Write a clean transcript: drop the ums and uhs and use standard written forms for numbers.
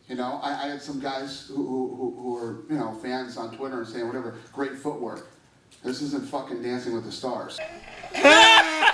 You know, I had some guys who were, you know, fans on Twitter and saying whatever, great footwork. This isn't fucking Dancing with the Stars.